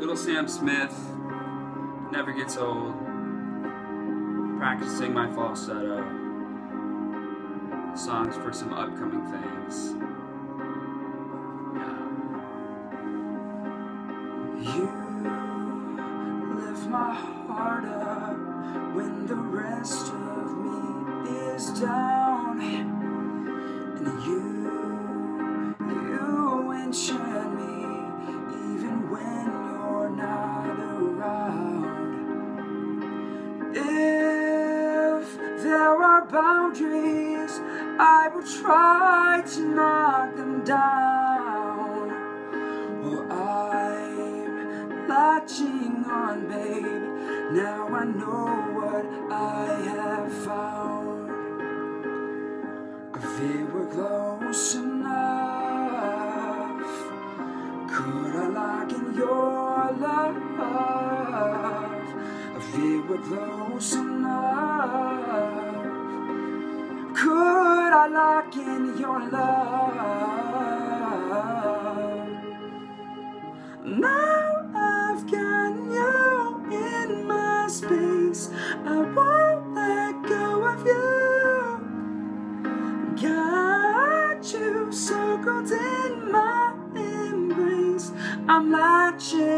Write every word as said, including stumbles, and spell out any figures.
Little Sam Smith never gets old. Practicing my falsetto. Songs for some upcoming things. Yeah. You lift my heart up when the rest of me is down. And you, you enchant me even when you're not around. If there are boundaries, I will try to knock them down. Well, I'm latching on, babe. Now I know what I have found. If we were close enough, could I lock in your love? If we were close enough, could I lock in your love? Now I've got you in my space, I won't let go of you. Got you circled in my embrace, I'm latching